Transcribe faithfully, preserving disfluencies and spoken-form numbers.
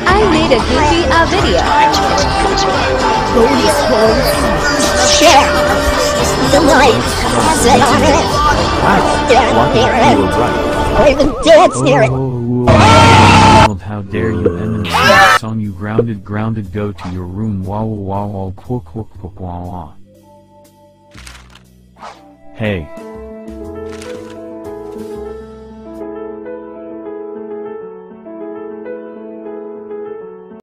I made a goofy uh, video. Bonus holes. Share. The light. Set on it. Stand near it. Or even dance near it. How dare you emanate that song, you grounded grounded go to your room wah wah wah wah wah wah wah wah. Hey.